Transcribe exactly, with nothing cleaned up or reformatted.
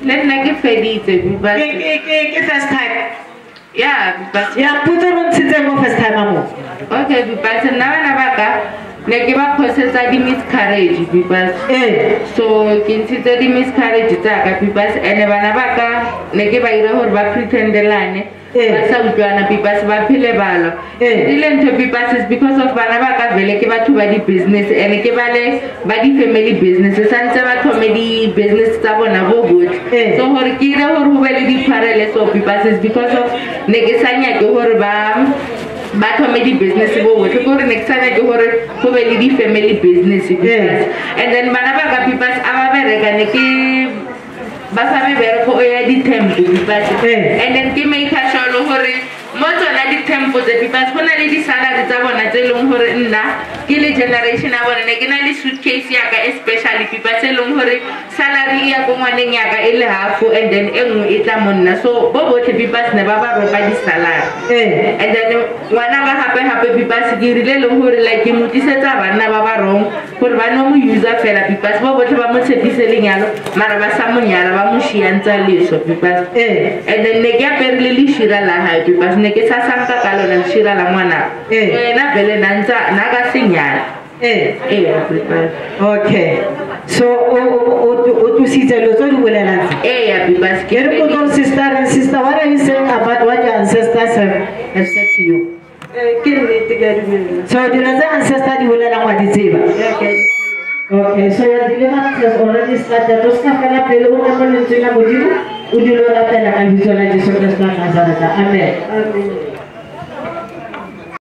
Let like a fedite, but first time. Yeah, but yeah, put on the first time. Okay, but now I like if I process the miscarriage because eh so consider the miscarriage that because and banabaka like if I don't have pretend the line basa utlwana because ba phile balo ile ntho because is because of banabaka vele ke batho ba di business and ke bale ba di family business santse ba comedy business tsa bona bo good so hore ke re hore ho be le di parallel so because is because of ne ke sanya ke hore ba ba comedy business bo botle gore next time ke gore go be le di family business because and then bana ba ka people aba bereka ne ke ba sabe bereko ya di tempo because and then ke make sure gore mo tsona di tempo tse because bona le di salary tsa bona tse leng gore nna ke le generation a bona ne ke na le suitcase ya ka especially people tse leng gore salary ya go ngwaneng ya ka ile half and then engwe e tla monna so bo botle people ne ba ba ropa di salary and then ngwana ba hape hape people ke rile le gore like ke mutisetsa bana ba ba rong gore ba no mo user fela because bo botle ba mo tshepise lenyalo mara ba sa monyala ba mo shiantsa leso because and then ne ke aperile le shira la ha because ne ke sa sanka ka lona shira la ngwana wena vele nantsa na ka senyala eh eh okay so o o o tu sitse lo tso di bolela eh ya because ke re ko ton sister sister what are you saying about what your ancestors have, have said to you eh ke ne te ga di so di la ancestors di bolela ngwa di tseba okay okay so your deliverance has already started to skafela pele o ka mo lentswe la modimo o dilo la tela ka bitso la Jesu Kristo Nazareth amen amen